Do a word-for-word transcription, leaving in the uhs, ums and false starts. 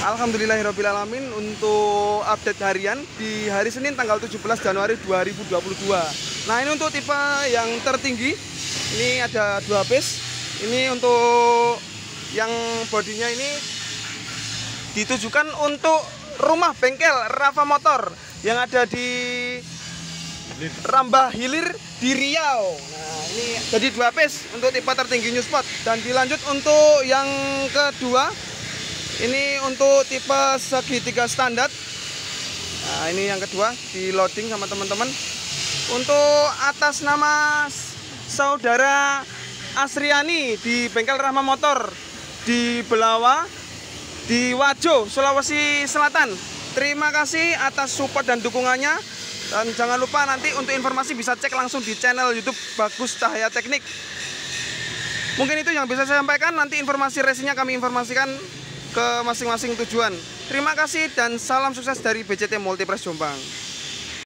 Alhamdulillahirrabbilalamin untuk update harian di hari Senin tanggal tujuh belas Januari dua ribu dua puluh dua. Nah, ini untuk tipe yang tertinggi. Ini ada dua piece. Ini untuk yang bodinya ini ditujukan untuk rumah bengkel Rafa Motor yang ada di Rambah Hilir di Riau. Nah, ini jadi dua piece untuk tipe tertinggi New Sport. Dan dilanjut untuk yang kedua, ini untuk tipe segitiga standar. Nah, ini yang kedua di loading sama teman-teman. Untuk atas nama saudara Asriani di bengkel Rahma Motor di Belawa, di Wajo, Sulawesi Selatan. Terima kasih atas support dan dukungannya. Dan jangan lupa nanti untuk informasi bisa cek langsung di channel YouTube Bagus Cahaya Teknik. Mungkin itu yang bisa saya sampaikan. Nanti informasi racingnya kami informasikan ke masing-masing tujuan. Terima kasih dan salam sukses dari B C T Multipress Jombang.